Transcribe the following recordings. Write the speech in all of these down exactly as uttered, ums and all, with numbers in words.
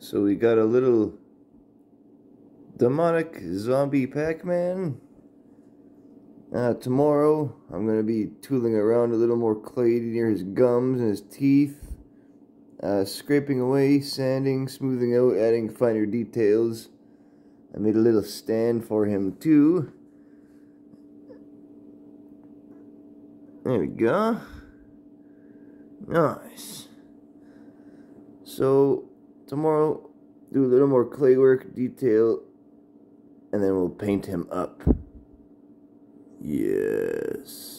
So we got a little demonic zombie Pac-Man. Uh, tomorrow I'm going to be tooling around a little more clay near his gums and his teeth. Uh, scraping away, sanding, smoothing out, adding finer details. I made a little stand for him too. There we go. Nice. So tomorrow do a little more clay work, detail, and then we'll paint him up. Yes.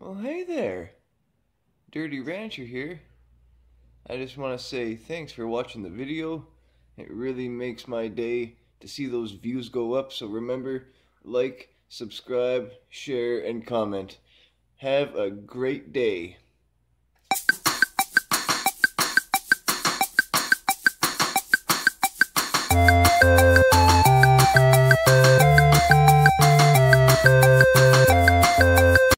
Well, hey there. Dirty Rancher here. I just want to say thanks for watching the video. It really makes my day to see those views go up. So remember, like, subscribe, share, and comment. Have a great day.